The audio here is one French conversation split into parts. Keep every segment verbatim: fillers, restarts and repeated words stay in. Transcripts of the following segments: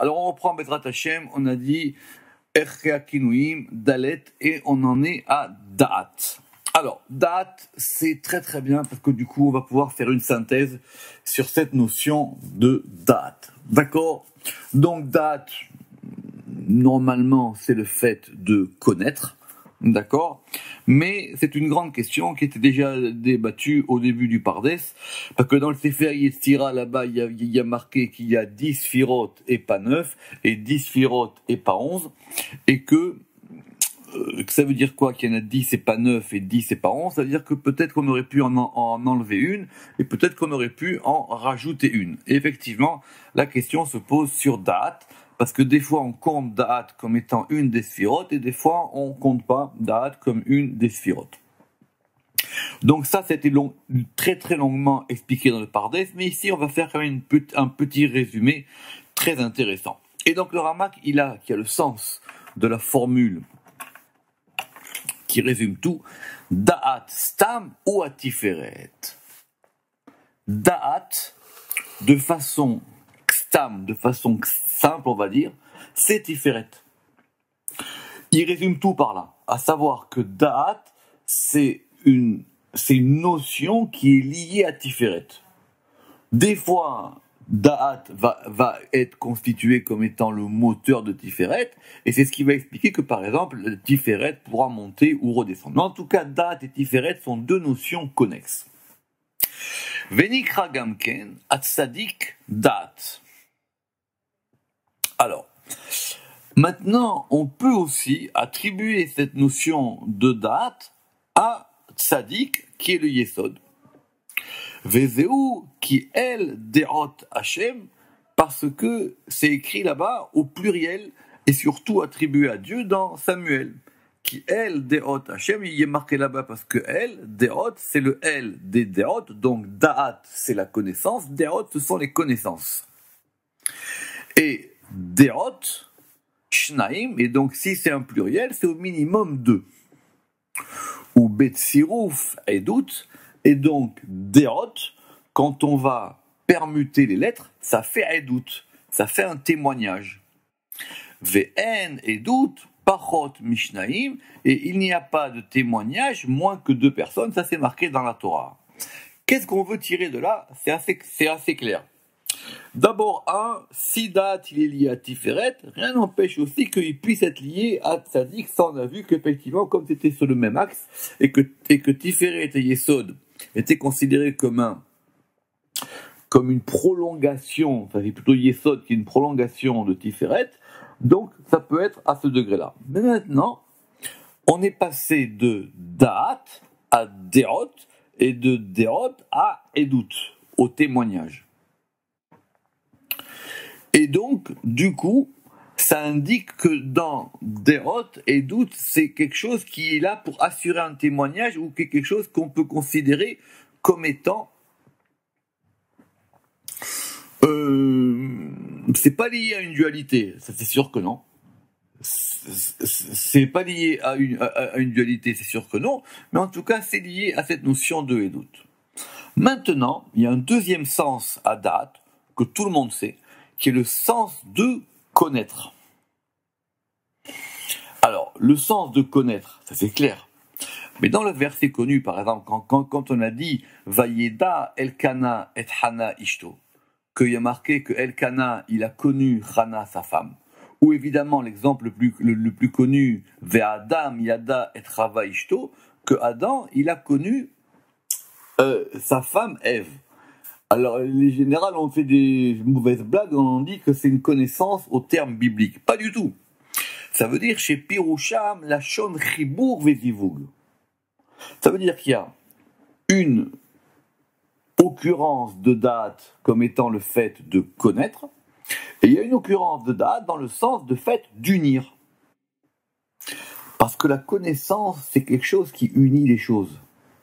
Alors on reprend Bezrat Hashem, on a dit Erchea Kinuim, Dalet, et on en est à Da'at. Alors, Da'at, c'est très très bien parce que du coup on va pouvoir faire une synthèse sur cette notion de Da'at. D'accord? Donc Da'at, normalement c'est le fait de connaître. D'accord, mais c'est une grande question qui était déjà débattue au début du Pardes, parce que dans le Sefer Yetzira, là-bas, il y a, il y a marqué qu'il y a dix sphirotes et pas neuf, et dix sphirotes et pas onze, et que, euh, que ça veut dire quoi qu'il y en a dix et pas neuf, et dix et pas onze? Ça veut dire que peut-être qu'on aurait pu en, en enlever une, et peut-être qu'on aurait pu en rajouter une. Et effectivement, la question se pose sur Da'at, parce que des fois on compte Da'at comme étant une des sphirotes et des fois on compte pas Da'at comme une des sphirotes. Donc ça c'était long, très très longuement expliqué dans le Pardes, mais ici on va faire quand même une, un petit résumé très intéressant. Et donc le Ramak il a, qui a le sens de la formule qui résume tout, Da'at stam ou atiferet. Da'at de façon stam, de façon simple, on va dire, c'est Tiferet. Il résume tout par là, à savoir que Da'at, c'est une, c'est une notion qui est liée à Tiferet. Des fois, Da'at va, va être constitué comme étant le moteur de Tiferet, et c'est ce qui va expliquer que, par exemple, Tiferet pourra monter ou redescendre. Mais en tout cas, Da'at et Tiferet sont deux notions connexes. Venikra Gamken, Atsadik Da'at. Alors, maintenant, on peut aussi attribuer cette notion de Da'at à Tzadik, qui est le Yesod. Vezeu, qui elle dérote Hachem, parce que c'est écrit là-bas au pluriel et surtout attribué à Dieu dans Samuel. Qui elle dérote Hachem, il y est marqué là-bas parce que elle, dérote, c'est le elle des dérotes, donc Da'at, c'est la connaissance, dérote, ce sont les connaissances. Et Derot, Shnaim, et donc si c'est un pluriel, c'est au minimum deux. Ou Betsirouf et doute, et donc Derot, quand on va permuter les lettres, ça fait Edout, ça fait un témoignage. Vn et doute, Pachot Mishnaim, et il n'y a pas de témoignage moins que deux personnes, ça c'est marqué dans la Torah. Qu'est-ce qu'on veut tirer de là? C'est assez, c'est assez clair. D'abord, un, si Da'at il est lié à Tiferet, rien n'empêche aussi qu'il puisse être lié à Tzadik. Ça, on a vu qu'effectivement, comme c'était sur le même axe, et que, et que Tiferet et Yesod étaient considérés comme un, comme une prolongation, enfin, c'est plutôt Yesod qui est une prolongation de Tiferet, donc ça peut être à ce degré-là. Mais maintenant, on est passé de Da'at à Derot, et de Derot à Edout, au témoignage. Et donc, du coup, ça indique que dans Derot et doute, c'est quelque chose qui est là pour assurer un témoignage ou quelque chose qu'on peut considérer comme étant... Euh, c'est pas lié à une dualité, ça c'est sûr que non. C'est pas lié à une, à, à une dualité, c'est sûr que non. Mais en tout cas, c'est lié à cette notion de et doute. Maintenant, il y a un deuxième sens à Da'at, que tout le monde sait, qui est le sens de connaître. Alors, le sens de connaître, ça c'est clair. Mais dans le verset connu, par exemple, quand, quand, quand on a dit « Vayeda Elkana et Hana Ishto », qu'il y a marqué que Elkana, il a connu Hana, sa femme, ou évidemment l'exemple le plus, le, le plus connu « Ve'adam Yada et Chava Ishto », que Adam, il a connu euh, sa femme Ève. Alors, les générales ont fait des mauvaises blagues, on dit que c'est une connaissance au terme biblique. Pas du tout. Ça veut dire chez Piroucham, la Shon Chibour Vezivug. Ça veut dire qu'il y a une occurrence de date comme étant le fait de connaître, et il y a une occurrence de date dans le sens de fait d'unir. Parce que la connaissance, c'est quelque chose qui unit les choses.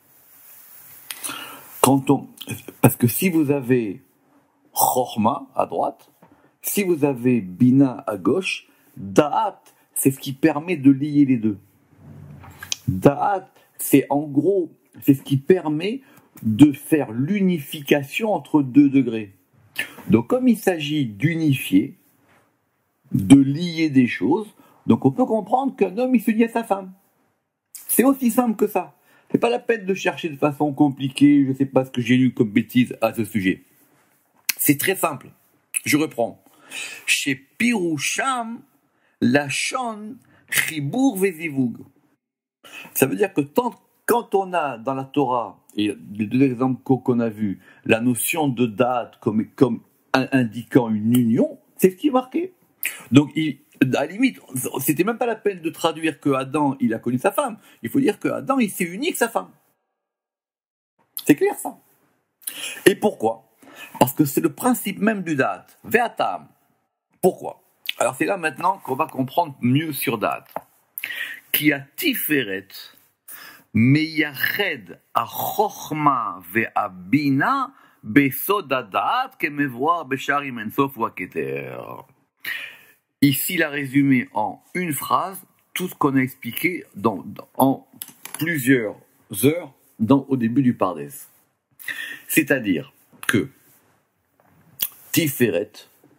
Quand on, parce que si vous avez Chorma à droite, si vous avez Bina à gauche, Da'at, c'est ce qui permet de lier les deux. Da'at, c'est en gros, c'est ce qui permet de faire l'unification entre deux degrés. Donc comme il s'agit d'unifier, de lier des choses. Donc on peut comprendre qu'un homme, il se lie à sa femme. C'est aussi simple que ça. C'est pas la peine de chercher de façon compliquée, je sais pas ce que j'ai lu comme bêtise à ce sujet. C'est très simple. Je reprends. Chez Piroucham, Lachon, Chibour, Vezivug. Ça veut dire que tant, quand on a dans la Torah, et les deux exemples qu'on a vus, la notion de date comme, comme indiquant une union, c'est ce qui est marqué. Donc, il, à la limite, c'était même pas la peine de traduire que Adam, il a connu sa femme. Il faut dire que Adam, il s'est uni avec sa femme. C'est clair, ça. Et pourquoi? Parce que c'est le principe même du date. Ve'atam. Pourquoi? Alors, c'est là maintenant qu'on va comprendre mieux sur date. Qui a tiferet, meyached a chochma ve'a bina besod hadat kemevoir besharim ensof ou keter. Ici, il a résumé en une phrase tout ce qu'on a expliqué dans, dans, en plusieurs heures dans, au début du Pardes. C'est-à-dire que Tiferet,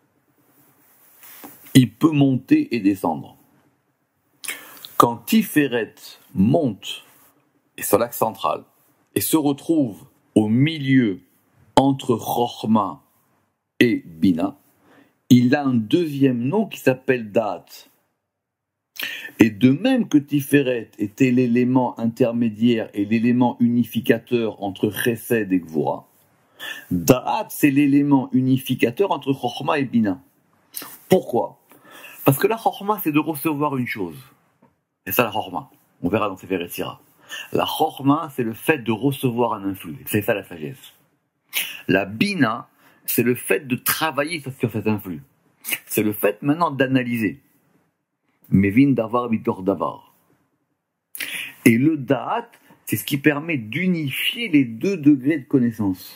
il peut monter et descendre. Quand Tiferet monte et sur l'axe central et se retrouve au milieu entre Chochma et Bina, il a un deuxième nom qui s'appelle Da'at. Et de même que Tiferet était l'élément intermédiaire et l'élément unificateur entre Chesed et Gvura, Da'at c'est l'élément unificateur entre Chochma et Bina. Pourquoi? Parce que la Chochma c'est de recevoir une chose. C'est ça la Chochma. On verra dans Sefer Yetzira. La Chochma c'est le fait de recevoir un influx. C'est ça la sagesse. La Bina c'est le fait de travailler sur cet influx. C'est le fait maintenant d'analyser. Mevin davar mitor davar. Et le da'at, c'est ce qui permet d'unifier les deux degrés de connaissance.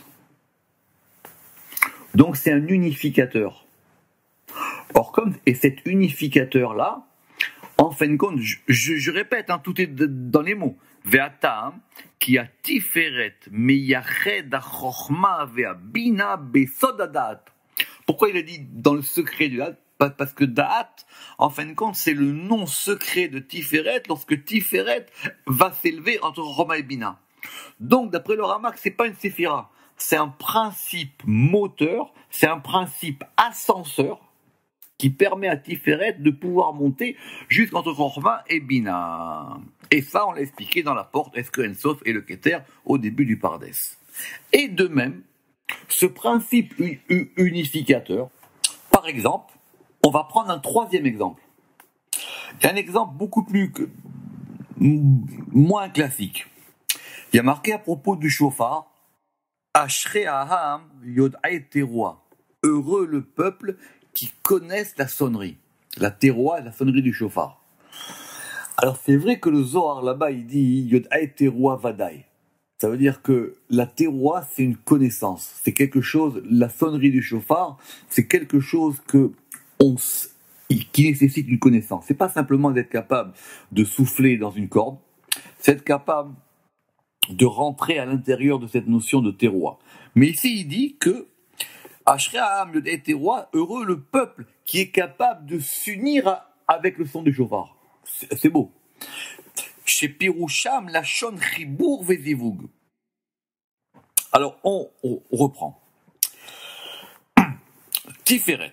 Donc c'est un unificateur. Or comme et cet unificateur-là, en fin de compte, je, je, je répète, hein, tout est de, dans les mots. Ve'ata qui a tiferet meyached ha-chochma ve'abina besod ha-da'at. Pourquoi il a dit dans le secret du da'at? Parce que da'at, en fin de compte, c'est le nom secret de Tiferet lorsque Tiferet va s'élever entre Chochma et Bina. Donc, d'après le Ramak, c'est pas une séphira. C'est un principe moteur, c'est un principe ascenseur qui permet à Tiferet de pouvoir monter jusqu'entre Chochma et Bina. Et ça, on l'a expliqué dans la porte Est-ce que Ensof et le Keter au début du Pardes. Et de même, ce principe unificateur, par exemple, on va prendre un troisième exemple. Il y a un exemple beaucoup plus que, moins classique. Il y a marqué à propos du shofar, Ashrei Aham Yod'ai Teroa. Heureux le peuple qui connaissent la sonnerie. La teroa, la sonnerie du shofar. Alors c'est vrai que le Zohar là-bas il dit Yod'ai Teroa Vadai. Ça veut dire que la teroa c'est une connaissance. C'est quelque chose, la sonnerie du shofar, c'est quelque chose que on, qui nécessite une connaissance. C'est pas simplement d'être capable de souffler dans une corde, c'est être capable de rentrer à l'intérieur de cette notion de teroa. Mais ici il dit que Ashrei Ha'am Yod'ei Teroa, heureux le peuple qui est capable de s'unir avec le son du shofar. C'est, c'est beau. Chez Piroucham, Lachon Chibour Vezivug. Alors on, on reprend. Tiferet.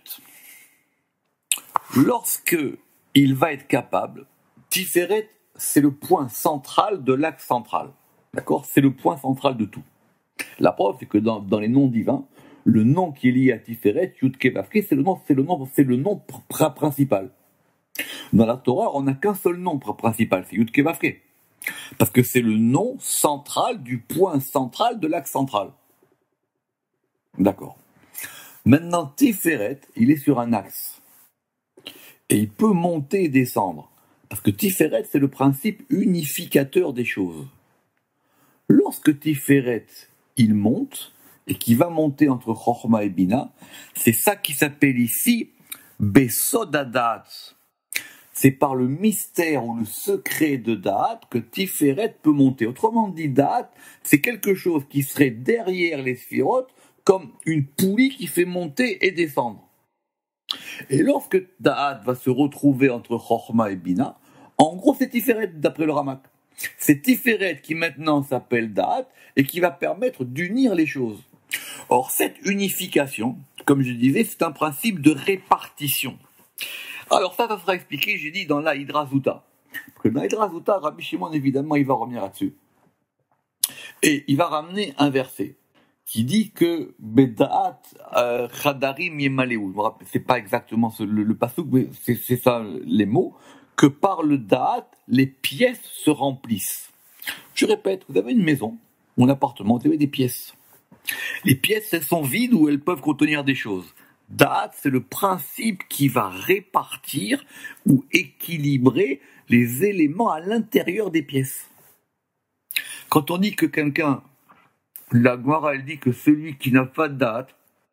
Lorsque il va être capable, Tiferet, c'est le point central de l'axe central. D'accord? C'est le point central de tout. La preuve, c'est que dans, dans les noms divins, le nom qui est lié à Tiferet, Yud-Ke Vav-Ke, c'est le nom, c'est le nom, c'est le nom pr- principal. Dans la Torah, on n'a qu'un seul nom pr- principal, c'est Yud-Ke Vav-Ke. Parce que c'est le nom central du point central de l'axe central. D'accord. Maintenant, Tiferet, il est sur un axe. Et il peut monter et descendre. Parce que Tiferet, c'est le principe unificateur des choses. Lorsque Tiferet, il monte, et qui va monter entre Chochma et Bina, c'est ça qui s'appelle ici Besod ha-Da'at. C'est par le mystère ou le secret de Da'at que Tiferet peut monter. Autrement dit, Da'at, c'est quelque chose qui serait derrière les sphirotes, comme une poulie qui fait monter et descendre. Et lorsque Da'at va se retrouver entre Chochma et Bina, en gros c'est Tiferet d'après le Ramak. C'est Tiferet qui maintenant s'appelle Da'at et qui va permettre d'unir les choses. Or cette unification, comme je disais, c'est un principe de répartition. Alors ça, ça sera expliqué, j'ai dit, dans la Hydra Zuta. Parce que dans la Hydra Zuta, Rabbi Shimon, évidemment, il va revenir là-dessus. Et il va ramener un verset qui dit que Bedaat Chadarim Yemaleu. C'est pas exactement ce, le, le pasuk, mais c'est, c'est ça les mots. Que par le Da'at, les pièces se remplissent. Je répète, vous avez une maison, un appartement, vous avez des pièces. Les pièces, elles sont vides ou elles peuvent contenir des choses. Da'at, c'est le principe qui va répartir ou équilibrer les éléments à l'intérieur des pièces. Quand on dit que quelqu'un, la Gemara, elle dit que celui qui n'a pas de Da'at,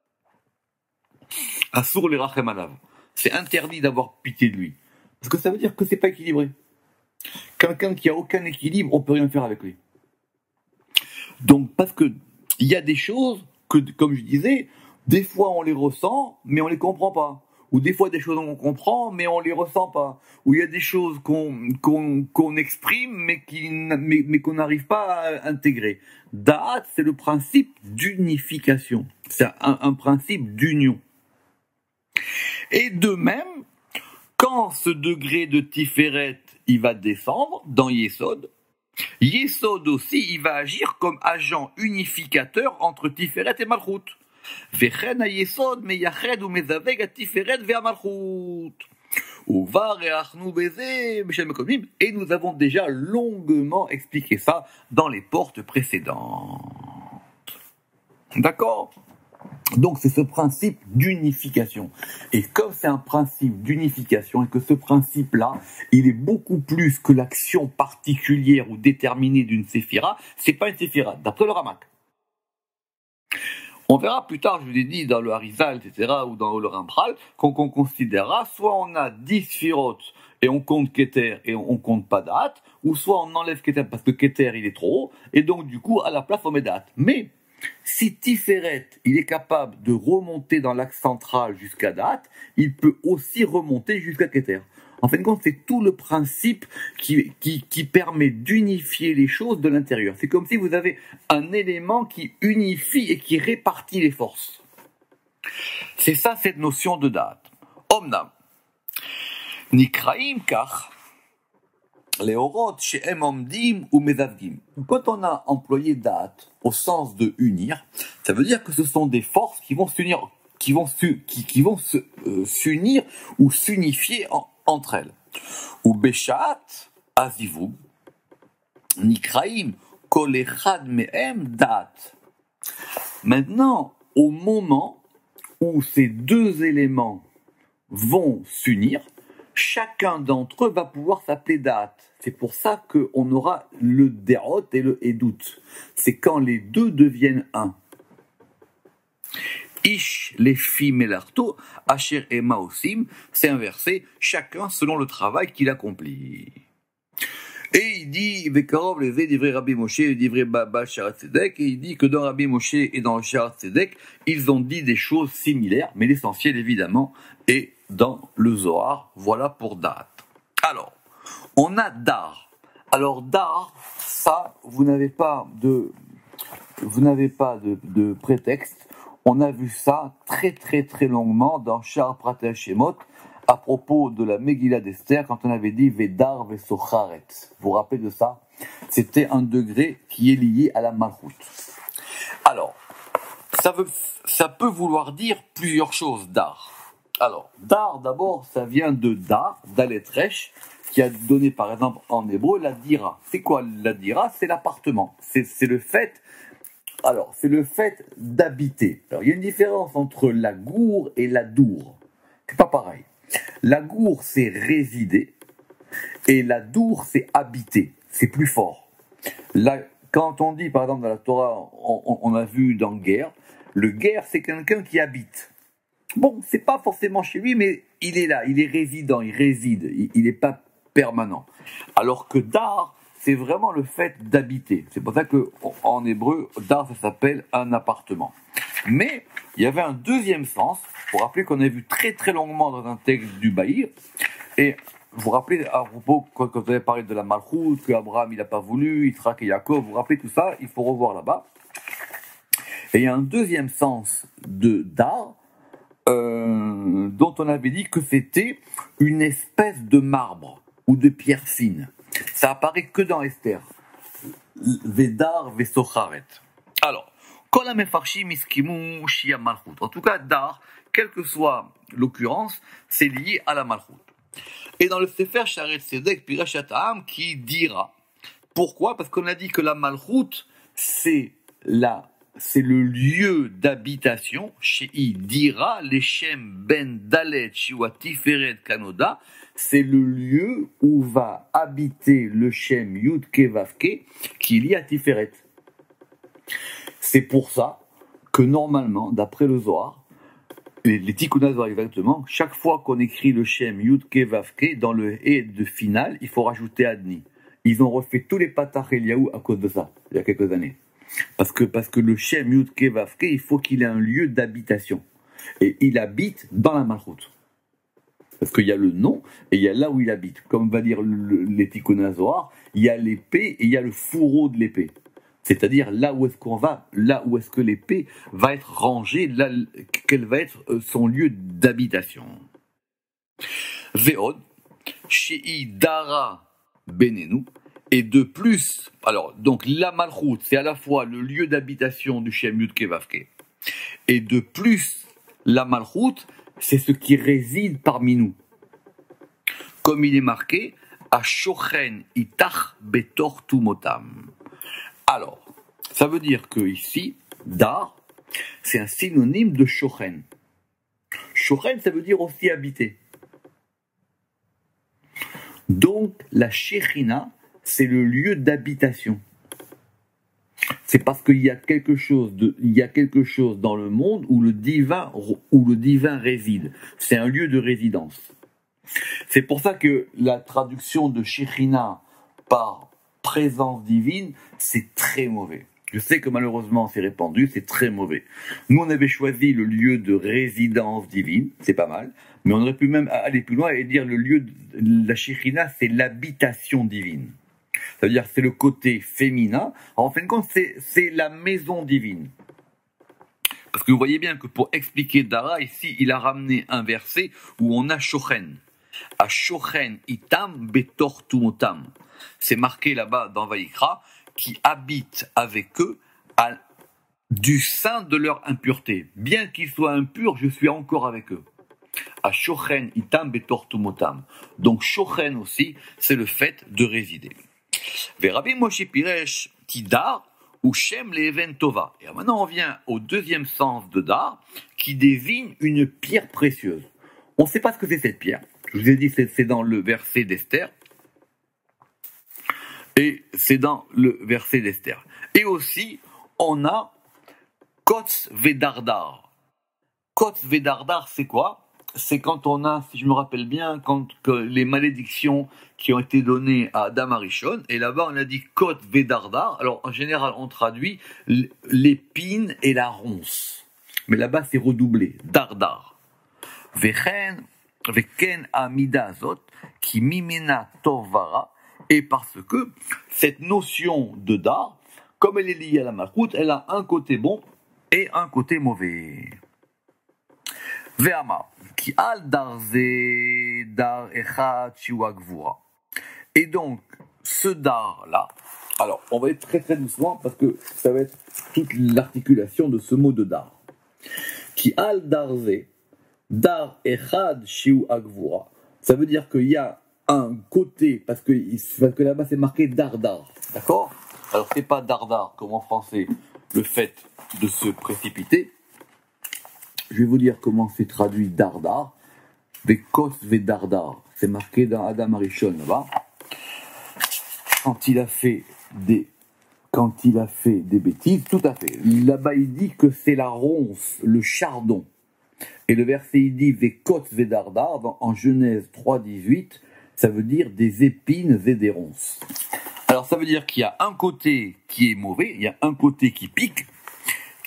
assour les rachem alav, c'est interdit d'avoir pitié de lui. Parce que ça veut dire que c'est pas équilibré. Quelqu'un qui a aucun équilibre, on peut rien faire avec lui. Donc, parce que il y a des choses que, comme je disais, des fois on les ressent, mais on les comprend pas. Ou des fois des choses on comprend, mais on les ressent pas. Ou il y a des choses qu'on, qu'on, qu'on exprime, mais, qui, mais, mais qu'on n'arrive pas à intégrer. Da'at, c'est le principe d'unification. C'est un, un principe d'union. Et de même, quand ce degré de Tiferet, il va descendre dans Yesod, Yesod aussi, il va agir comme agent unificateur entre Tiferet et Malchut. Vechen ha-Yesod meyached umezaveg ha-Tiferet ve'ha-Malchut. Uva re'achnu beze b'shem mekomim. Et nous avons déjà longuement expliqué ça dans les portes précédentes. D'accord ? Donc c'est ce principe d'unification. Et comme c'est un principe d'unification et que ce principe-là, il est beaucoup plus que l'action particulière ou déterminée d'une séphira, c'est pas une séphira, d'après le Ramak. On verra plus tard, je vous l'ai dit, dans le Harizal, et cetera, ou dans le Ramchal, qu'on, qu'on considérera, soit on a dix sphirotes et on compte Keter et on, on compte pas Da'at, ou soit on enlève Keter parce que Keter il est trop haut, et donc du coup, à la place on met Da'at. Mais si Tiferet, il est capable de remonter dans l'axe central jusqu'à Da'at, il peut aussi remonter jusqu'à Keter. En fin de compte, c'est tout le principe qui, qui, qui permet d'unifier les choses de l'intérieur. C'est comme si vous avez un élément qui unifie et qui répartit les forces. C'est ça, cette notion de Da'at. Omnam. Nikraim kach. Leorot she'em omdim ou mezavdim. Quand on a employé Da'at au sens de unir, ça veut dire que ce sont des forces qui vont s'unir, qui vont su, qui, qui vont se, euh, s'unir ou s'unifier en, entre elles. Ou beshat azivug nikraim kol echad mehem Da'at. Maintenant, au moment où ces deux éléments vont s'unir, chacun d'entre eux va pouvoir s'appeler Da'at. C'est pour ça qu'on aura le Derot et le Edut. C'est quand les deux deviennent un. Ish lefi melarto, asher ema osim, c'est inversé, chacun selon le travail qu'il accomplit. Et il dit, Vekarov les divrei Rabbi Moshe et divrei Baba Sharat Tzedek, et il dit que dans Rabbi Moshe et dans Sharat Tzedek, ils ont dit des choses similaires, mais l'essentiel évidemment est dans le Zohar. Voilà pour Da'at. Alors, on a Dar. Alors Dar, ça, vous n'avez pas de, vous n'avez pas de, de prétexte. On a vu ça très très très longuement dans Shar Pratei Shemot à propos de la Megillah d'Esther quand on avait dit Vedar Vesocharet. Vous vous rappelez de ça? C'était un degré qui est lié à la Malchut. Alors, ça veut, ça peut vouloir dire plusieurs choses, Dar. Alors, Dar, d'abord, ça vient de Dar, Dalet Resh, qui a donné, par exemple, en hébreu, la Dira. C'est quoi la Dira? C'est l'appartement. C'est, c'est le fait, alors, c'est le fait d'habiter. Alors, il y a une différence entre la gour et la dour. C'est pas pareil. La gour, c'est résider, et la dour, c'est habiter. C'est plus fort. La, quand on dit, par exemple, dans la Torah, on, on a vu dans guerre, le guerre, c'est quelqu'un qui habite. Bon, c'est pas forcément chez lui, mais il est là, il est résident, il réside, il n'est pas permanent. Alors que dar, c'est vraiment le fait d'habiter. C'est pour ça que en hébreu, dar, ça s'appelle un appartement. Mais il y avait un deuxième sens, pour rappeler qu'on a vu très très longuement dans un texte du Bahir, et vous vous rappelez à propos, quand, quand vous avez parlé de la Malchoute, que Abraham il n'a pas voulu, Yitzhak et Yaakov, vous vous rappelez tout ça, il faut revoir là-bas. Et il y a un deuxième sens de Dar, euh, dont on avait dit que c'était une espèce de marbre ou de pierre fine. Ça apparaît que dans Esther. Vedar vesocharet. Alors, kol hamefarshim iskimu shia malchut. En tout cas, Dar, quelle que soit l'occurrence, c'est lié à la malchut. Et dans le Sefer Sharet Tzedek Pirashat Ha'am qui dira. Pourquoi? Parce qu'on a dit que la malchut, c'est la c'est le lieu d'habitation, chez I dira, l'Echem ben Dalet, Shiwa Tiferet Kanoda, c'est le lieu où va habiter le Shem Yud Kevavke qui est lié à Tiferet. C'est pour ça que normalement, d'après le Zohar, les, les Tikkun Zohar exactement, chaque fois qu'on écrit le Shem Yud Kevavke, dans le et de final, il faut rajouter Adni. Ils ont refait tous les Patach Eliyahu à cause de ça, il y a quelques années. Parce que, parce que le Shem Yud Kevavke, il faut qu'il ait un lieu d'habitation. Et il habite dans la Malchut. Parce qu'il y a le nom, et il y a là où il habite. Comme va dire le, les Tikkun Zohar, il y a l'épée et il y a le fourreau de l'épée. C'est-à-dire là où est-ce qu'on va, là où est-ce que l'épée va être rangée, là, quel va être son lieu d'habitation. Ve'od, Shei Dara Benenu. Et de plus, alors, donc la Malchut, c'est à la fois le lieu d'habitation du Shem Yud Kevavke. Et de plus, la Malchut, c'est ce qui réside parmi nous. Comme il est marqué, à Shochen Itach Betor Tumotam. Alors, ça veut dire que ici, Dar, c'est un synonyme de Shochen. Shochen, ça veut dire aussi habiter. Donc, la Shechina, c'est le lieu d'habitation. C'est parce qu'il y a quelque chose de, il y a quelque chose dans le monde où le divin, où le divin réside. C'est un lieu de résidence. C'est pour ça que la traduction de Shechina par présence divine, c'est très mauvais. Je sais que malheureusement c'est répandu, c'est très mauvais. Nous on avait choisi le lieu de résidence divine, c'est pas mal, mais on aurait pu même aller plus loin et dire le lieu de la Shechina, c'est l'habitation divine. Ça veut dire c'est le côté féminin. Alors, en fin de compte, c'est, c'est la maison divine. Parce que vous voyez bien que pour expliquer Dara, ici, il a ramené un verset où on a Shochen. A Shochen itam betor tumotam. C'est marqué là-bas dans Vaïkra, qui habite avec eux à, du sein de leur impureté. Bien qu'ils soient impurs, je suis encore avec eux. A Shochen itam betor tumotam. Donc Shochen aussi, c'est le fait de résider. Rabbi Moshe Piresh qui Dar ou Shem Leven Tova. Et maintenant on vient au deuxième sens de Dar qui désigne une pierre précieuse. On ne sait pas ce que c'est cette pierre. Je vous ai dit c'est, c'est dans le verset d'Esther. Et c'est dans le verset d'Esther. Et aussi on a Kotz Vedardar. Kotz Vedardar c'est quoi? C'est quand on a, si je me rappelle bien, quand que les malédictions qui ont été données à Adam Arishon, et là-bas on a dit Kot Vedardar. Alors en général on traduit l'épine et la ronce, mais là-bas c'est redoublé, Dardar. Vechen, Veken Amida Azot, qui mimena Tovara, et parce que cette notion de Dar, comme elle est liée à la Malchut, elle a un côté bon et un côté mauvais. Ve'amar. Qui al darze dar echad shiwa gvura. Et donc, ce dar-là, alors, on va être très très doucement parce que ça va être toute l'articulation de ce mot de dar. Qui al darze dar echad shiwa gvura. Ça veut dire qu'il y a un côté, parce que, parce que là-bas c'est marqué dardar, d'accord? Alors, c'est pas dardar, comme en français, le fait de se précipiter. Je vais vous dire comment c'est traduit dardar. Vekos vedardar. C'est marqué dans Adam Arishon là-bas. Quand il a fait des, quand il a fait des bêtises, tout à fait. Là-bas il dit que c'est la ronce, le chardon. Et le verset il dit Vekos vedardar en Genèse trois dix-huit. Ça veut dire des épines et des ronces. Alors ça veut dire qu'il y a un côté qui est mauvais, il y a un côté qui pique,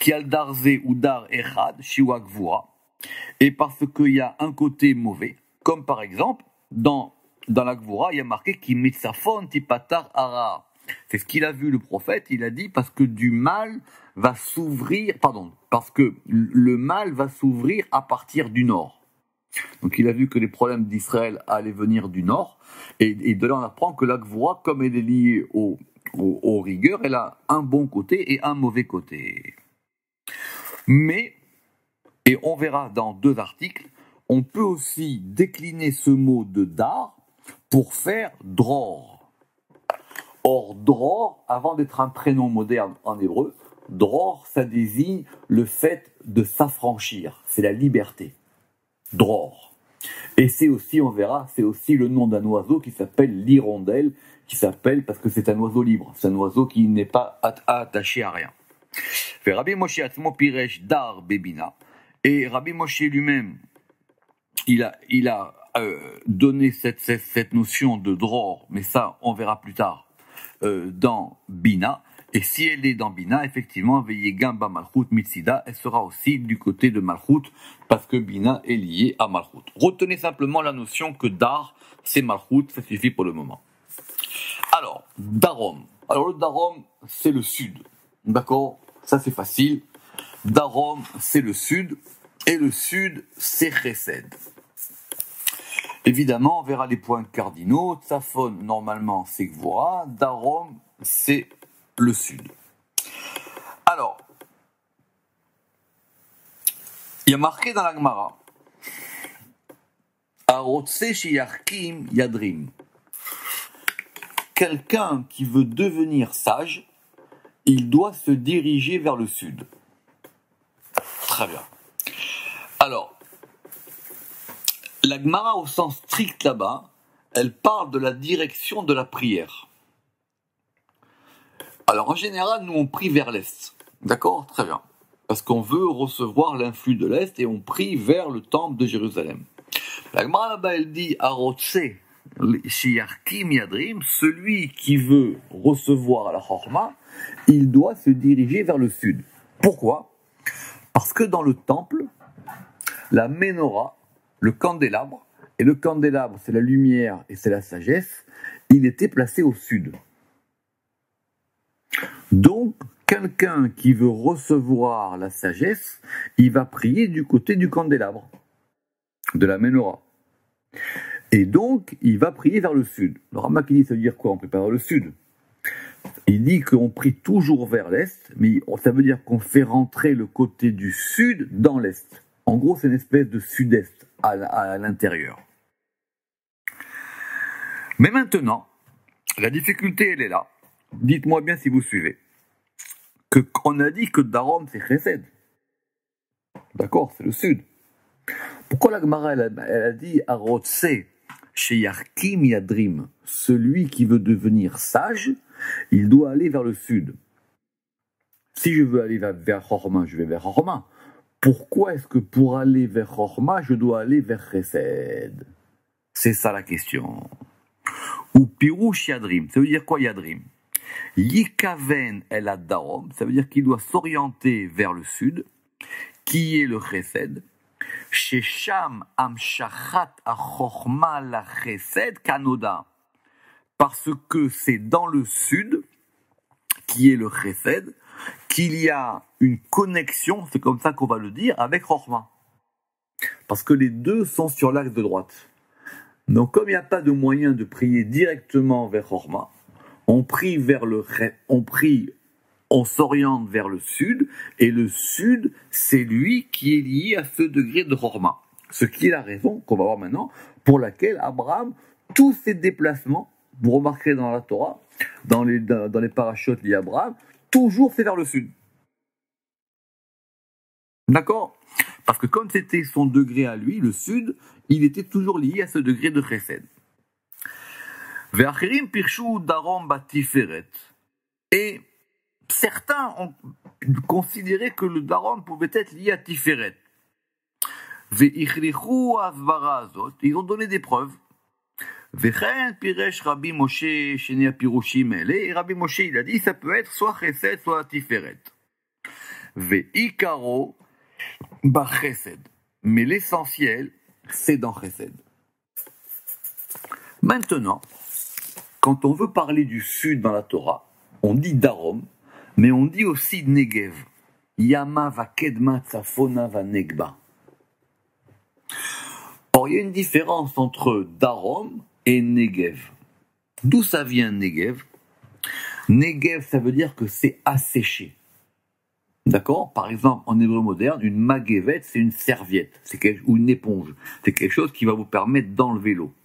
qui al darze ou dar echad, shiwa gvura, et parce qu'il y a un côté mauvais, comme par exemple, dans, dans la gvura, il y a marqué qui mitzafon tipatar ara. C'est ce qu'il a vu le prophète, il a dit parce que du mal va s'ouvrir, pardon, parce que le mal va s'ouvrir à partir du nord. Donc il a vu que les problèmes d'Israël allaient venir du nord, et, et de là on apprend que la Gvura, comme elle est liée au, au, aux rigueurs, elle a un bon côté et un mauvais côté. Mais, et on verra dans deux articles, on peut aussi décliner ce mot de dar pour faire dror. Or, dror, avant d'être un prénom moderne en hébreu, dror, ça désigne le fait de s'affranchir, c'est la liberté. Dror. Et c'est aussi, on verra, c'est aussi le nom d'un oiseau qui s'appelle l'hirondelle, qui s'appelle parce que c'est un oiseau libre, c'est un oiseau qui n'est pas attaché à rien. Rabbi Moshe Atzmo Piresh Dar Bebina, et Rabbi Moshe lui-même, il a, il a euh, donné cette, cette, cette notion de dror, mais ça, on verra plus tard, euh, dans Bina. Et si elle est dans Bina, effectivement, veillez Gamba Malchut Mitzida, elle sera aussi du côté de Malchut, parce que Bina est liée à Malchut. Retenez simplement la notion que Dar, c'est Malchut, ça suffit pour le moment. Alors, Darom. Alors le Darom, c'est le sud. D'accord? Ça c'est facile. Darom, c'est le sud, et le sud, c'est Chesed. Évidemment, on verra les points cardinaux. Tsafon, normalement, c'est Gvura. Darom, c'est le sud. Alors, il y a marqué dans la Gemara, Arotse sheyarkim yadrim. Quelqu'un qui veut devenir sage, il doit se diriger vers le sud. Très bien. Alors, la Gemara au sens strict là-bas, elle parle de la direction de la prière. Alors en général, nous on prie vers l'est, d'accord? Très bien. Parce qu'on veut recevoir l'influx de l'est et on prie vers le temple de Jérusalem. La Gemara là-bas, elle dit Arotse sheyarkim yadrim, celui qui veut recevoir la Chorma, il doit se diriger vers le sud. Pourquoi? Parce que dans le temple, la Ménorah, le candélabre, et le candélabre c'est la lumière et c'est la sagesse, il était placé au sud. Donc, quelqu'un qui veut recevoir la sagesse, il va prier du côté du candélabre, de la Ménorah. Et donc, il va prier vers le sud. Le Rama qui dit, ça veut dire quoi? On prie pas vers le sud. Il dit qu'on prie toujours vers l'est, mais ça veut dire qu'on fait rentrer le côté du sud dans l'est. En gros, c'est une espèce de sud-est à, à l'intérieur. Mais maintenant, la difficulté, elle est là. Dites-moi bien si vous suivez. Que, on a dit que Darom, c'est Chesed. D'accord, c'est le sud. Pourquoi la Gemara, elle a, elle a dit Arotse sheyarkim yadrim, celui qui veut devenir sage, il doit aller vers le sud. Si je veux aller vers, vers Chorma, je vais vers Chorma. Pourquoi est-ce que pour aller vers Chorma, je dois aller vers Chesed? C'est ça la question. Ou Pirouche Yadrim, ça veut dire quoi Yadrim? Yikaven el Darom, ça veut dire qu'il doit s'orienter vers le sud, qui est le Chesed. Shesham amshachat achorma la Chesed kanoda, parce que c'est dans le sud, qui est le Chesed, qu'il y a une connexion, c'est comme ça qu'on va le dire, avec Chorma. Parce que les deux sont sur l'axe de droite. Donc comme il n'y a pas de moyen de prier directement vers Chorma, on prie vers le, on prie, on s'oriente vers le sud, et le sud, c'est lui qui est lié à ce degré de Chorma. Ce qui est la raison, qu'on va voir maintenant, pour laquelle Abraham, tous ses déplacements, vous remarquerez dans la Torah, dans les, dans, dans les parachutes liés à Abraham, toujours c'est vers le sud. D'accord? Parce que comme c'était son degré à lui, le sud, il était toujours lié à ce degré de Chesed. Ve'achirim pirshu darom batiferet. Et certains ont considéré que le darom pouvait être lié à Tiferet. Ve'ichrichu asvara azot. Ils ont donné des preuves. Vechen piresh Rabbi Moshe shenia pirushim ele. Et Rabbi Moshe, il a dit, ça peut être soit Chesed, soit Tiferet. ve'ikaro bachesed. Mais l'essentiel, c'est dans chesed. Maintenant, quand on veut parler du sud dans la Torah, on dit Darom, mais on dit aussi Negev. Yama va kedma tsafona va negba. Or, il y a une différence entre Darom et Negev. D'où ça vient Negev? Negev, ça veut dire que c'est asséché. D'accord? Par exemple, en hébreu moderne, une magevet, c'est une serviette, c'est quelque, ou une éponge. C'est quelque chose qui va vous permettre d'enlever l'eau.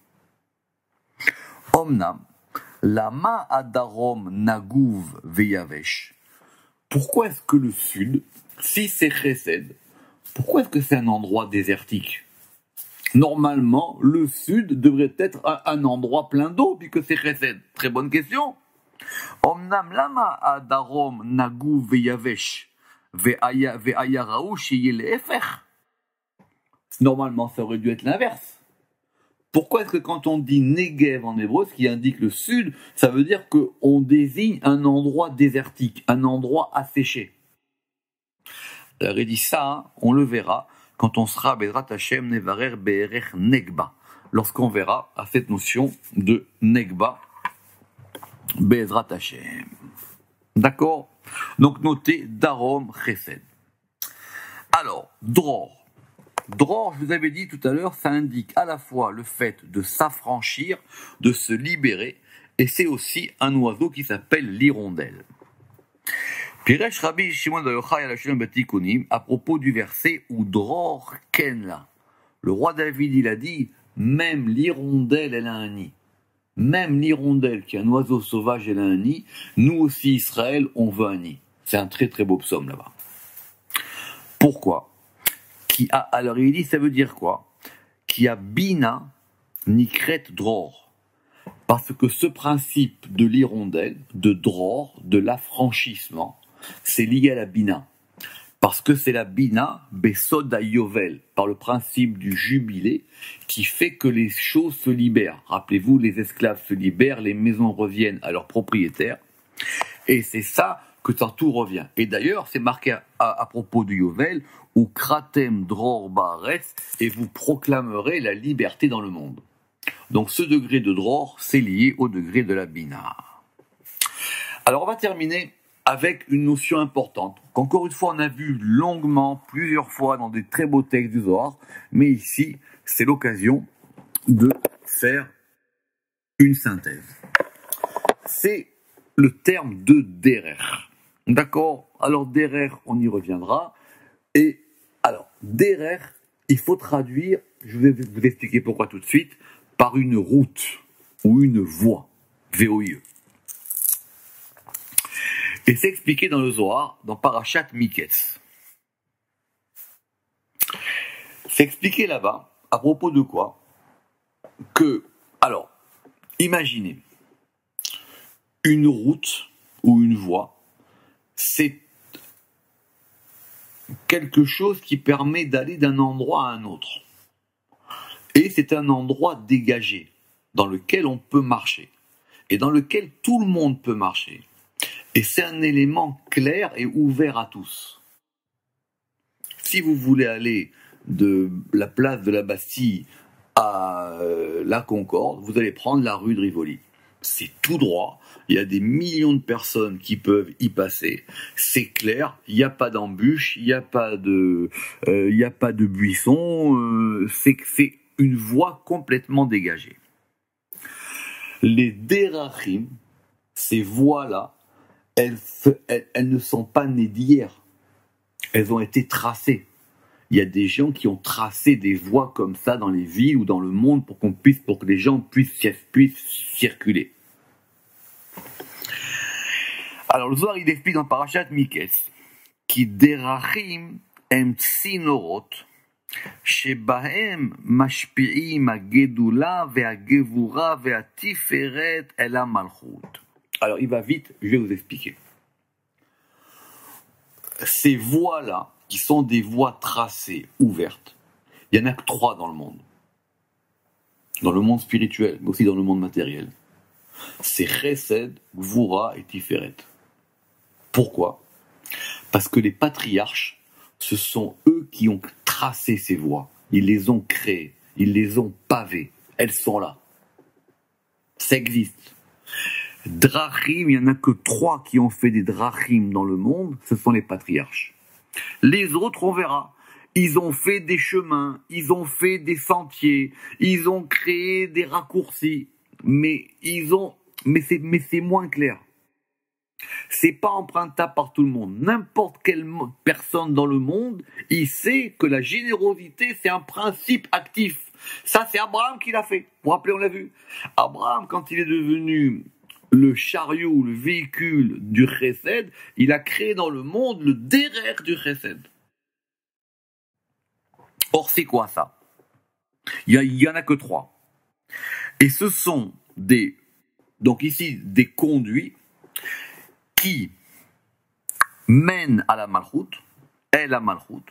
Omnam, lama adarom nagouv veyavesh. Pourquoi est-ce que le sud, si c'est chesed, pourquoi est-ce que c'est un endroit désertique? Normalement, le sud devrait être un, un endroit plein d'eau, puisque c'est chesed. Très bonne question. Omnam lama adarom nagouv veyavesh ve'aya raouch yelefer. Normalement, ça aurait dû être l'inverse. Pourquoi est-ce que quand on dit Negev en hébreu, ce qui indique le sud, ça veut dire qu'on désigne un endroit désertique, un endroit asséché? Alors il dit ça, hein, on le verra quand on sera Bezrat Hashem Nevarer Be'erech Negba, lorsqu'on verra à cette notion de Negba Bezrat Hashem. D'accord? Donc notez Darom Chesed. Alors, Dror. Dror, je vous avais dit tout à l'heure, ça indique à la fois le fait de s'affranchir, de se libérer, et c'est aussi un oiseau qui s'appelle l'hirondelle. Piresh Rabbi Shimon bar Yochai al Hashem Batikonim, à propos du verset où Dror Kenla. Le roi David, il a dit, même l'hirondelle, elle a un nid. Même l'hirondelle, qui est un oiseau sauvage, elle a un nid. Nous aussi, Israël, on veut un nid. C'est un très très beau psaume là-bas. Pourquoi? Qui a, alors il dit, ça veut dire quoi? Qui a bina nikret dror. Parce que ce principe de l'hirondelle, de dror, de l'affranchissement, c'est lié à la bina. Parce que c'est la bina, besod yovel, par le principe du jubilé, qui fait que les choses se libèrent. Rappelez-vous, les esclaves se libèrent, les maisons reviennent à leurs propriétaires. Et c'est ça que ça tout revient. Et d'ailleurs, c'est marqué à, à, à propos du yovel, ou kratem dror baaretz, et vous proclamerez la liberté dans le monde. Donc ce degré de dror, c'est lié au degré de la bina. Alors on va terminer avec une notion importante, qu'encore une fois on a vu longuement, plusieurs fois dans des très beaux textes du Zohar, mais ici, c'est l'occasion de faire une synthèse. C'est le terme de derer. D'accord? Alors derer, on y reviendra. Et alors, derer, il faut traduire, je vais vous expliquer pourquoi tout de suite, par une route ou une voie, V O I E. Et c'est expliqué dans le Zohar, dans Parashat Miketz. C'est expliqué là-bas, à propos de quoi? Que, alors, imaginez, une route ou une voie, c'est quelque chose qui permet d'aller d'un endroit à un autre. Et c'est un endroit dégagé, dans lequel on peut marcher, et dans lequel tout le monde peut marcher. Et c'est un élément clair et ouvert à tous. Si vous voulez aller de la place de la Bastille à euh, la Concorde, vous allez prendre la rue de Rivoli. C'est tout droit, il y a des millions de personnes qui peuvent y passer. C'est clair, il n'y a pas d'embûches, il n'y a pas de, euh, il n'y a pas de buissons, euh, c'est, c'est une voie complètement dégagée. Les derachim, ces voies-là, elles, elles, elles ne sont pas nées d'hier. Elles ont été tracées. Il y a des gens qui ont tracé des voies comme ça dans les villes ou dans le monde pour qu'on puisse, pour que les gens puissent, puissent circuler. Alors le Zohar il explique dans Parashat Miketz qui derachim em tsinorot shebahem mashpi'im hagedula ve'hagevura ve'hatiferet el hamalchut. Alors il va vite, je vais vous expliquer. Ces voies-là, qui sont des voies tracées, ouvertes, il n'y en a que trois dans le monde. Dans le monde spirituel, mais aussi dans le monde matériel. C'est Chesed, Gvura et Tiferet. Pourquoi? Parce que les patriarches, ce sont eux qui ont tracé ces voies. Ils les ont créées, ils les ont pavées. Elles sont là. Ça existe. Drachim, il n'y en a que trois qui ont fait des drachim dans le monde, ce sont les patriarches. Les autres, on verra. Ils ont fait des chemins, ils ont fait des sentiers, ils ont créé des raccourcis, mais ils ont, mais c'est, mais c'est moins clair. C'est pas empruntable par tout le monde. N'importe quelle personne dans le monde, il sait que la générosité, c'est un principe actif. Ça, c'est Abraham qui l'a fait. Vous vous rappelez, on l'a vu. Abraham, quand il est devenu le chariot, le véhicule du chesed, il a créé dans le monde le derer du chesed. Or, c'est quoi ça? Il y, il y en a que trois. Et ce sont des, donc ici, des conduits qui mènent à la malchoute, et la malchoute,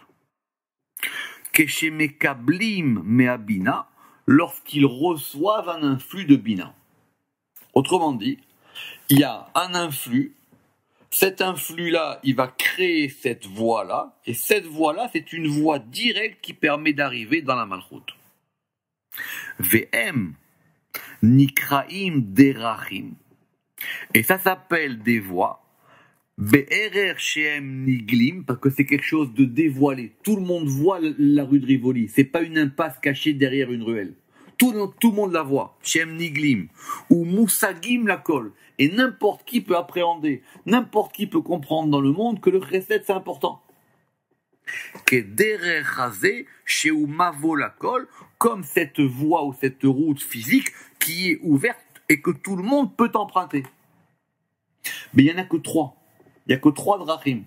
Keshemekablim me'abina, lorsqu'ils reçoivent un influx de bina. Autrement dit, il y a un influx, cet influx-là, il va créer cette voie-là, et cette voie-là, c'est une voie directe qui permet d'arriver dans la malchoute. V'em nikraim derachim. Et ça s'appelle des voies. Be'erer she'em niglim, parce que c'est quelque chose de dévoilé. Tout le monde voit la rue de Rivoli. C'est pas une impasse cachée derrière une ruelle. Tout, tout le monde la voit. She'em niglim. Ou moussagim la colle. Et n'importe qui peut appréhender, n'importe qui peut comprendre dans le monde que le chesed c'est important. Que derer chazé she'u mavo la colle, comme cette voie ou cette route physique qui est ouverte et que tout le monde peut emprunter. Mais il n'y en a que trois. Il n'y a que trois drachim.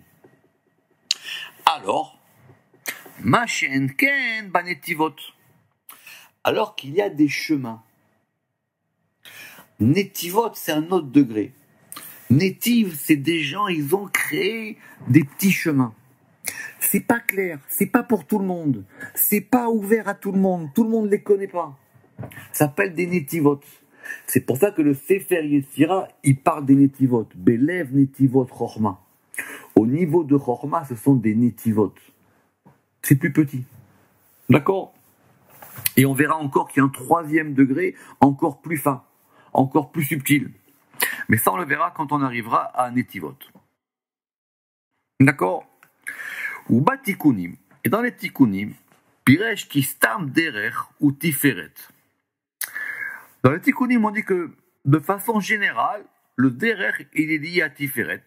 Alors, ma she'enken banetivot. Alors qu'il y a des chemins. Netivot, c'est un autre degré. Netiv, c'est des gens, ils ont créé des petits chemins. C'est pas clair, c'est pas pour tout le monde. C'est pas ouvert à tout le monde. Tout le monde ne les connaît pas. Ça s'appelle des netivot. C'est pour ça que le Sefer Yetzira, il parle des netivot. Belev netivot chorma. Au niveau de chorma, ce sont des netivot. C'est plus petit. D'accord? Et on verra encore qu'il y a un troisième degré encore plus fin, encore plus subtil. Mais ça, on le verra quand on arrivera à netivot. D'accord? Ou batikunim. Et dans les tikunim, piresh ki stam derer ou tiferet. Dans les tikkunim, on dit que, de façon générale, le derer, il est lié à Tiferet.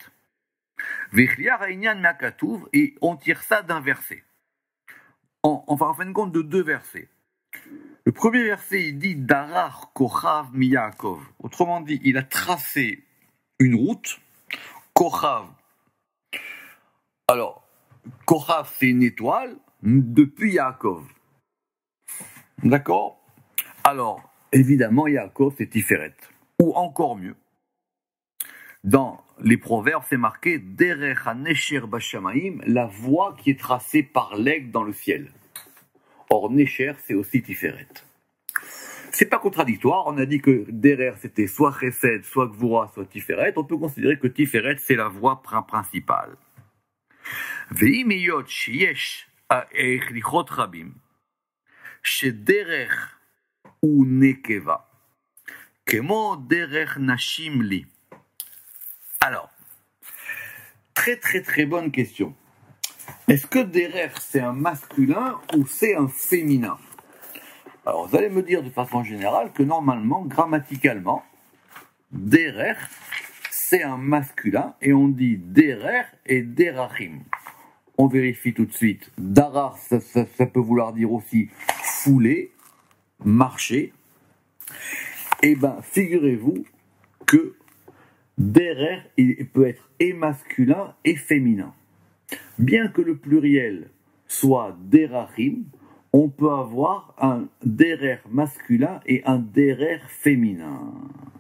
Et on tire ça d'un verset. En, enfin, en fin de compte, de deux versets. Le premier verset, il dit Darar Kochav mi Yaakov. Autrement dit, il a tracé une route. Kochav. Alors, Kochav, c'est une étoile depuis Yaakov. D'accord? Alors, évidemment, Yaakov, c'est Tiferet. Ou encore mieux, dans les proverbes, c'est marqué Derech ha-nesher bashamaim, la voie qui est tracée par l'aigle dans le ciel. Or, Nesher, c'est aussi Tiferet. C'est pas contradictoire, on a dit que Derech, c'était soit Chesed, soit Gvura, soit Tiferet. On peut considérer que Tiferet, c'est la voie principale. Ve'im eyot sheyesh ha'echlichot rabim, shederech ou nekeva, kemo derech nashim li. Alors, très très très bonne question. Est-ce que derech c'est un masculin ou c'est un féminin? Alors, vous allez me dire de façon générale que normalement, grammaticalement, derech c'est un masculin et on dit derech et derachim. On vérifie tout de suite. Darar, ça, ça, ça peut vouloir dire aussi fouler, marcher. Eh bien, figurez-vous que derer, il peut être et masculin et féminin. Bien que le pluriel soit derachim, on peut avoir un derer masculin et un derer féminin.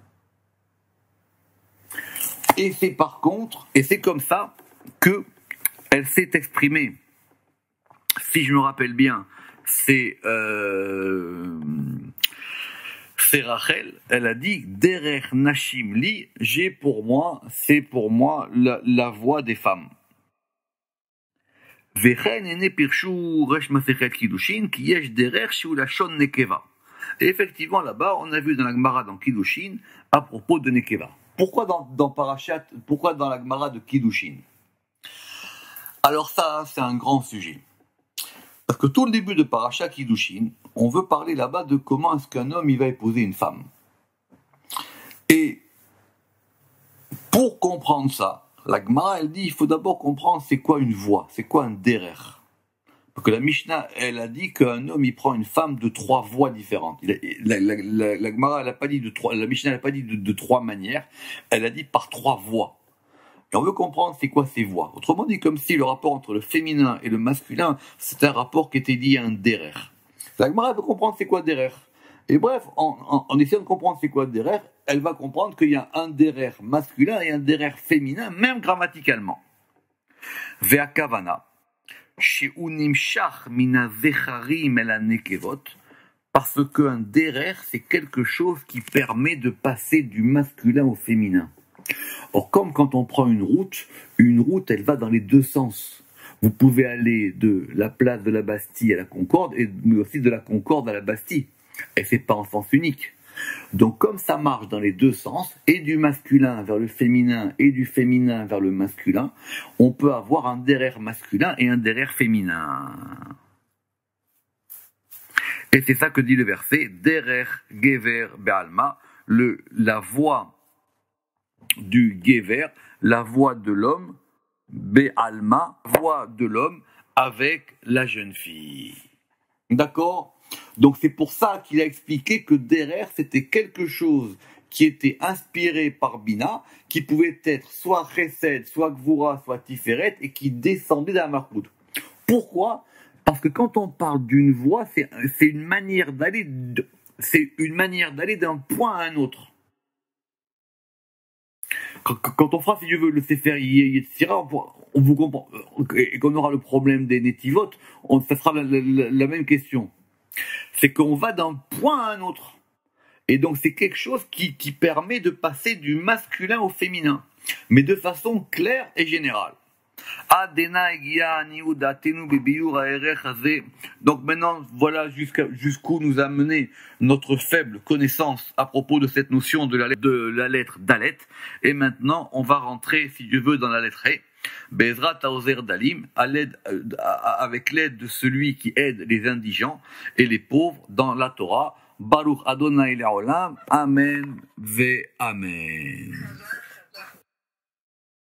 Et c'est par contre, et c'est comme ça que elle s'est exprimée. Si je me rappelle bien, c'est euh, c'est Rachel, elle a dit Derer Nashim Li, j'ai pour moi, c'est pour moi la, la voix des femmes. וכן הנה פירשו רש מסכת קידושין כי יש דרך שהוא לשון נקבה. Et effectivement, là-bas, on a vu dans la Gemara dans Kiddushin à propos de Nekeva. Pourquoi dans, dans Parashat, pourquoi dans la Gemara de Kiddushin? Alors ça, c'est un grand sujet. Parce que tout le début de Parashat Kiddushin, on veut parler là-bas de comment est-ce qu'un homme il va épouser une femme. Et pour comprendre ça, la Gemara, elle dit, il faut d'abord comprendre c'est quoi une voie, c'est quoi un derer. Parce que la Mishnah, elle a dit qu'un homme, il prend une femme de trois voies différentes. La, la, la, la, la Gemara, elle a pas dit de trois, la Mishnah, elle a pas dit de, de trois manières, elle a dit par trois voies. Et on veut comprendre c'est quoi ces voies. Autrement dit, comme si le rapport entre le féminin et le masculin, c'est un rapport qui était lié à un derer. La Gemara, elle veut comprendre c'est quoi derer. Et bref, en, en, en essayant de comprendre c'est quoi derer, elle va comprendre qu'il y a un derer masculin et un derer féminin, même grammaticalement. Vea kavana. Parce qu'un derer, c'est quelque chose qui permet de passer du masculin au féminin. Or, comme quand on prend une route, une route, elle va dans les deux sens. Vous pouvez aller de la place de la Bastille à la Concorde, et mais aussi de la Concorde à la Bastille. Et c'est pas en sens unique. Donc comme ça marche dans les deux sens, et du masculin vers le féminin, et du féminin vers le masculin, on peut avoir un derer masculin et un derer féminin. Et c'est ça que dit le verset, derer gever be'alma, le, la voix du gever, la voix de l'homme, be'alma, voix de l'homme avec la jeune fille. D'accord? Donc c'est pour ça qu'il a expliqué que derer, c'était quelque chose qui était inspiré par Bina, qui pouvait être soit Chesed, soit Gvura, soit Tiferet, et qui descendait d'un Malchut. Pourquoi? Parce que quand on parle d'une voie, c'est, c'est une manière d'aller, de, c'est une manière d'aller d'un point à un autre. Quand, quand on fera, si Dieu veut, le Sefer Yetzira, on, on vous comprend, et qu'on aura le problème des Netivot, on, ça sera la, la, la même question. C'est qu'on va d'un point à un autre. Et donc c'est quelque chose qui, qui permet de passer du masculin au féminin, mais de façon claire et générale. Donc maintenant, voilà jusqu'à, jusqu'où nous a mené notre faible connaissance à propos de cette notion de la, de la lettre Dalet. Et maintenant, on va rentrer, si Dieu veut, dans la lettre He. Bezrat Haozer Dalim, à l'aide, avec l'aide de celui qui aide les indigents et les pauvres dans la Torah. Baruch Adonai Le'olam. Amen ve Amen.